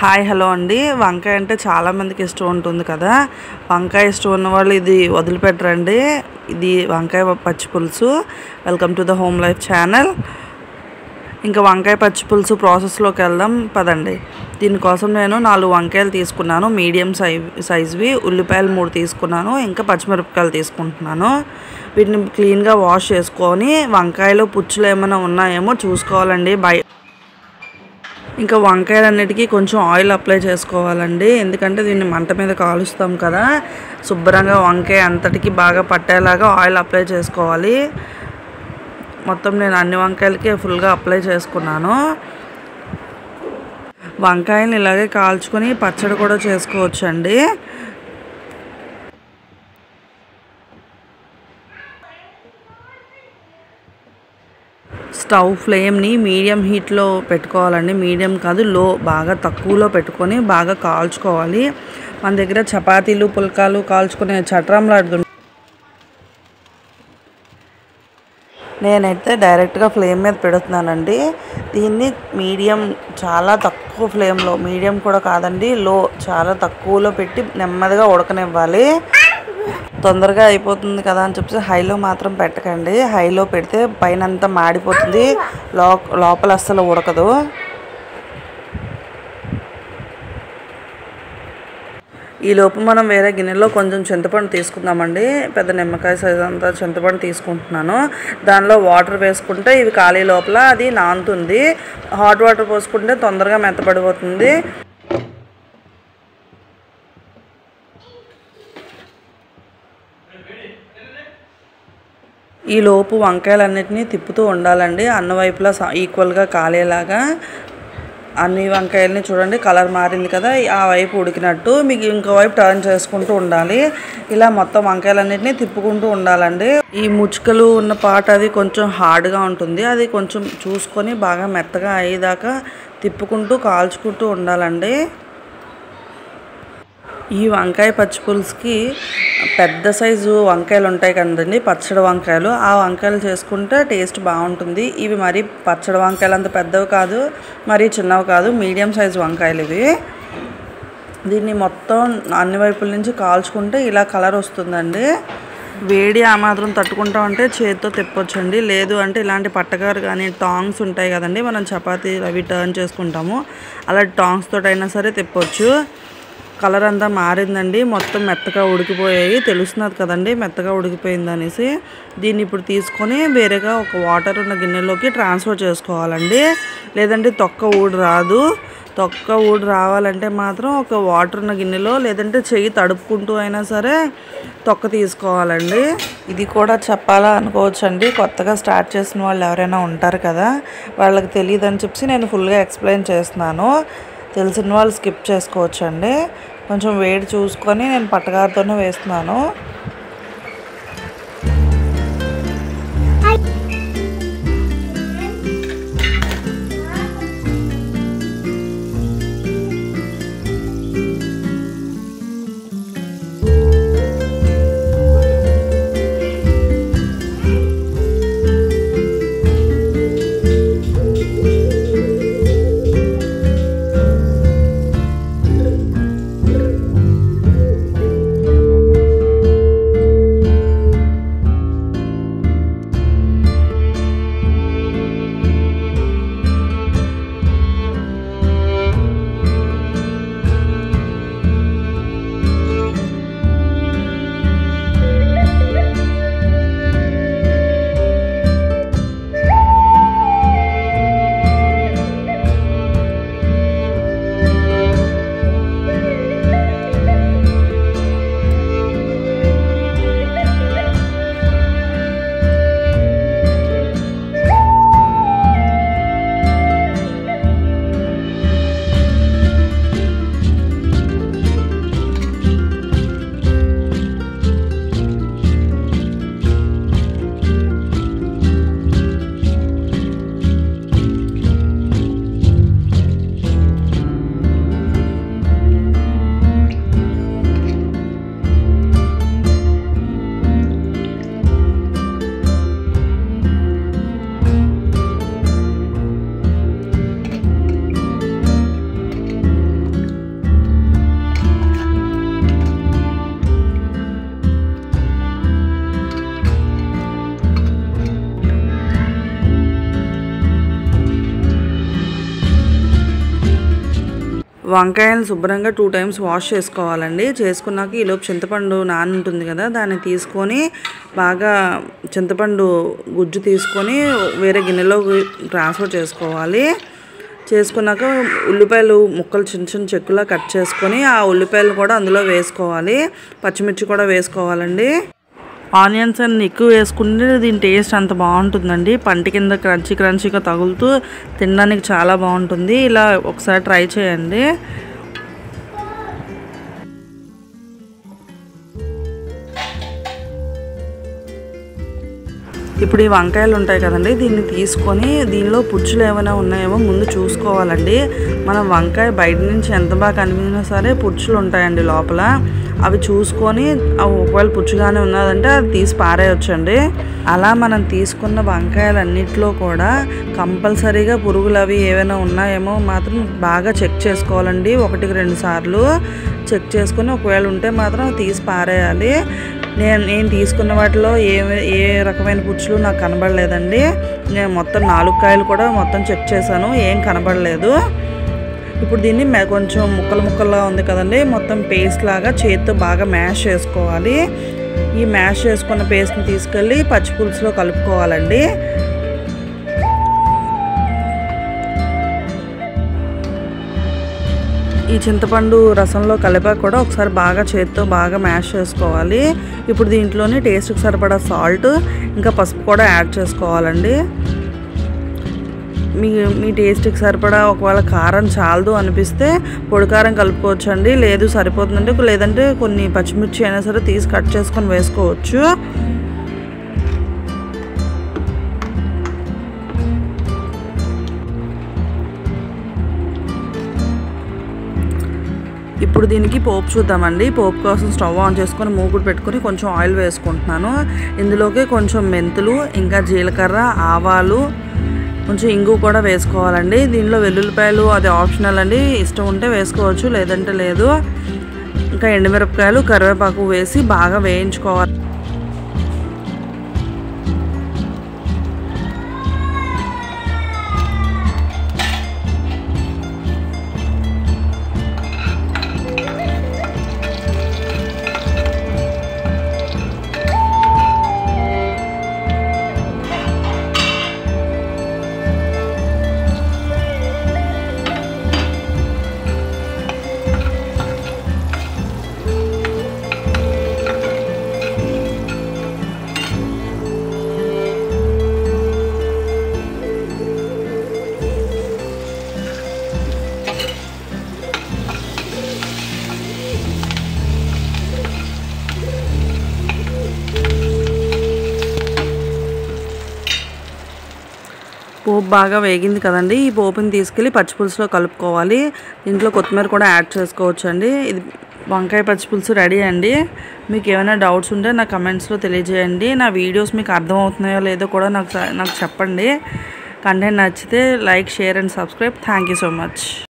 Hi hello అండి. వంకాయ అంటే చాలామందికి ఇష్టం ఉంటుంది కదా. వంకాయ ఇష్టం ఉన్న వాళ్ళు ఇది వదిలిపెట్టరండి. ఇది వంకాయ పచ్చి పులుసు. Welcome to the home life channel. ఇంకా వంకాయ పచ్చి పులుసు ప్రాసెస్లోకి వెళ్దాం పదండి. దీనికోసం నేను 4 వంకాయలు తీసుకున్నాను, మీడియం సైజ్వి. ఉల్లిపాయలు 3 తీసుకున్నాను, ఇంకా పచ్చిమిరపకాయలు తీసుకుంటున్నాను. వీటిని క్లీన్గా వాష్ చేసుకొని వంకాయలో పుచ్చులు ఏమైనా ఉన్నాయేమో చూసుకోవాలండి. ఇంకా వంకాయలన్నిటికీ కొంచెం ఆయిల్ అప్లై చేసుకోవాలండి, ఎందుకంటే దీన్ని మంట మీద కాలుస్తాం కదా. శుభ్రంగా వంకాయ అంతటికి బాగా పట్టేలాగా ఆయిల్ అప్లై చేసుకోవాలి. మొత్తం నేను అన్ని వంకాయలకి ఫుల్గా అప్లై చేసుకున్నాను. వంకాయలు ఇలాగే కాల్చుకొని పచ్చడి కూడా చేసుకోవచ్చండి. స్టవ్ ఫ్లేమ్ని మీడియం హీట్లో పెట్టుకోవాలండి. మీడియం కాదు, లో, బాగా తక్కువలో పెట్టుకొని బాగా కాల్చుకోవాలి. మన దగ్గర చపాతీలు పుల్కాలు కాల్చుకునే చట్రంలాడుతుంది. నేనైతే డైరెక్ట్గా ఫ్లేమ్ మీద పెడుతున్నానండి. దీన్ని మీడియం, చాలా తక్కువ ఫ్లేమ్లో, మీడియం కూడా కాదండి, లో, చాలా తక్కువలో పెట్టి నెమ్మదిగా ఉడకనివ్వాలి. తొందరగా అయిపోతుంది కదా అని చెప్పి హైలో మాత్రం పెట్టకండి. హైలో పెడితే పైన అంతా మాడిపోతుంది, లోపల అస్సలు ఉడకదు. ఈలోపు మనం వేరే గిన్నెలో కొంచెం చింతపండు తీసుకుందామండి. పెద్ద నిమ్మకాయ సైజ్ అంతా చింతపండు తీసుకుంటున్నాను. దానిలో వాటర్ వేసుకుంటే ఇవి ఖాళీ లోపల అది నానుతుంది. హాట్ వాటర్ పోసుకుంటే తొందరగా మెత్తపడిపోతుంది. ఈలోపు వంకాయలన్నిటినీ తిప్పుతూ ఉండాలండి, అన్ని వైపులా ఈక్వల్గా కాలేలాగా. అన్ని వంకాయలని చూడండి, కలర్ మారింది కదా, ఆ వైపు ఉడికినట్టు మీకు ఇంకో వైపు టర్న్ చేసుకుంటూ ఉండాలి. ఇలా మొత్తం వంకాయలన్నిటినీ తిప్పుకుంటూ ఉండాలండి. ఈ ముచ్చుకలు ఉన్న పార్ట్ అది కొంచెం హార్డ్గా ఉంటుంది, అది కొంచెం చూసుకొని బాగా మెత్తగా అయ్యేదాకా తిప్పుకుంటూ కాల్చుకుంటూ ఉండాలండి. ఈ వంకాయ పచ్చి పులుసుకి పెద్ద సైజు వంకాయలు ఉంటాయి కదండి, పచ్చడి వంకాయలు. ఆ వంకాయలు చేసుకుంటే టేస్ట్ బాగుంటుంది. ఇవి మరి పచ్చడి వంకాయలు అంత పెద్దవి కాదు, మరీ చిన్నవి కాదు, మీడియం సైజు వంకాయలు ఇవి. దీన్ని మొత్తం అన్ని వైపుల నుంచి కాల్చుకుంటే ఇలా కలర్ వస్తుందండి. వేడి ఆ మాత్రం తట్టుకుంటామంటే చేతితో తిప్పొచ్చండి, లేదు అంటే ఇలాంటి పట్టగారు కానీ టాంగ్స్ ఉంటాయి కదండి, మనం చపాతీ అవి టర్న్ చేసుకుంటాము, అలా టాంగ్స్ తోటైనా సరే తిప్పొచ్చు. కలర్ అంతా మారిందండి, మొత్తం మెత్తగా ఉడికిపోయాయి, తెలుస్తున్నది కదండి మెత్తగా ఉడికిపోయింది అనేసి. దీన్ని ఇప్పుడు తీసుకొని వేరేగా ఒక వాటర్ ఉన్న గిన్నెలోకి ట్రాన్స్ఫర్ చేసుకోవాలండి, లేదంటే తొక్క ఊడి రాదు. తొక్క ఊడి రావాలంటే మాత్రం ఒక వాటర్ ఉన్న గిన్నెలో, లేదంటే చెయ్యి తడుపుకుంటూ అయినా సరే తొక్క తీసుకోవాలండి. ఇది కూడా చెప్పాలా అనుకోవచ్చండి, కొత్తగా స్టార్ట్ చేసిన వాళ్ళు ఎవరైనా ఉంటారు కదా, వాళ్ళకి తెలియదు అని చెప్పి నేను ఫుల్గా ఎక్స్ప్లెయిన్ చేస్తున్నాను. తెలిసిన వాళ్ళు స్కిప్ చేసుకోవచ్చండి. కొంచెం వేడి చూసుకొని నేను పట్టగారితోనే వేస్తున్నాను. వంకాయలను శుభ్రంగా 2 టైమ్స్ వాష్ చేసుకోవాలండి. చేసుకున్నాక ఈలోపు చింతపండు నానుంటుంది కదా, దాన్ని తీసుకొని బాగా చింతపండు గుజ్జు తీసుకొని వేరే గిన్నెలో ట్రాన్స్ఫర్ చేసుకోవాలి. చేసుకున్నాక ఉల్లిపాయలు ముక్కలు చిన్న చిన్న చెక్కులా కట్ చేసుకొని ఆ ఉల్లిపాయలు కూడా అందులో వేసుకోవాలి. పచ్చిమిర్చి కూడా వేసుకోవాలండి. ఆనియన్స్ అన్ని ఎక్కువ వేసుకుంటే దీని టేస్ట్ అంత బాగుంటుందండి. పంటి కింద క్రంచీగా తగులుతూ తినడానికి చాలా బాగుంటుంది. ఇలా ఒకసారి ట్రై చేయండి. ఇప్పుడు ఈ వంకాయలు ఉంటాయి కదండి, దీన్ని తీసుకొని దీనిలో పుచ్చులు ఏమైనా ఉన్నాయేమో ముందు చూసుకోవాలండి. మనం వంకాయ బయట నుంచి ఎంత బాగా కనిపించినా సరే పుచ్చులు ఉంటాయండి లోపల. అవి చూసుకొని ఒకవేళ పుచ్చుగానే ఉన్నదంటే అది తీసి పారేయొచ్చండి. అలా మనం తీసుకున్న వంకాయలన్నిటిలో కూడా కంపల్సరీగా పురుగులు అవి ఏమైనా ఉన్నాయేమో మాత్రం బాగా చెక్ చేసుకోవాలండి. 1-2 సార్లు చెక్ చేసుకొని ఒకవేళ ఉంటే మాత్రం తీసి పారేయాలి. నేను తీసుకున్న వాటిలో ఏ రకమైన పుచ్చులు నాకు కనబడలేదండి. నేను మొత్తం 4 కాయలు కూడా మొత్తం చెక్ చేశాను, ఏం కనబడలేదు. ఇప్పుడు దీన్ని కొంచెం ముక్కలుగా ఉంది కదండి, మొత్తం పేస్ట్ లాగా చేతితో బాగా మ్యాష్ చేసుకోవాలి. ఈ మ్యాష్ చేసుకున్న పేస్ట్ని తీసుకెళ్ళి పచ్చిపులుసులో కలుపుకోవాలండి. ఈ చింతపండు రసంలో కలిపాక కూడా ఒకసారి బాగా చేతితో బాగా మ్యాష్ చేసుకోవాలి. ఇప్పుడు దీంట్లోని టేస్ట్కి సరిపడా సాల్ట్ ఇంకా పసుపు కూడా యాడ్ చేసుకోవాలండి. మీ టేస్ట్కి సరిపడా ఒకవేళ కారం చాలదు అనిపిస్తే పొడి కారం కలుపుకోవచ్చండి. లేదు సరిపోతుందంటే లేదంటే కొన్ని పచ్చిమిర్చి అయినా సరే తీసి కట్ చేసుకొని వేసుకోవచ్చు. ఇప్పుడు దీనికి పోపు చూద్దామండి. పోపు కోసం స్టవ్ ఆన్ చేసుకొని మూకుడు పెట్టుకొని కొంచెం ఆయిల్ వేసుకుంటున్నాను. ఇందులోకి కొంచెం మెంతులు ఇంకా జీలకర్ర, ఆవాలు, కొంచెం ఇంగు కూడా వేసుకోవాలండి. దీనిలో వెల్లుల్లిపాయలు అది ఆప్షనల్ అండి, ఇష్టం ఉంటే వేసుకోవచ్చు లేదంటే లేదు. ఇంకా ఎండుమిరపకాయలు, కరివేపాకు వేసి బాగా వేయించుకోవాలి. పోపు బాగా వేగింది కదండి, ఈ పోపుని తీసుకెళ్ళి పచ్చిపులుసులో కలుపుకోవాలి. దీంట్లో కొత్తిమీర కూడా యాడ్ చేసుకోవచ్చు అండి. ఇది వంకాయ పచ్చిపులుసు రెడీ అండి. మీకు ఏమైనా డౌట్స్ ఉంటే నా కమెంట్స్లో తెలియజేయండి. నా వీడియోస్ మీకు అర్థమవుతున్నాయో లేదో కూడా నాకు చెప్పండి. కంటెంట్ నచ్చితే like, share and subscribe. Thank you so much.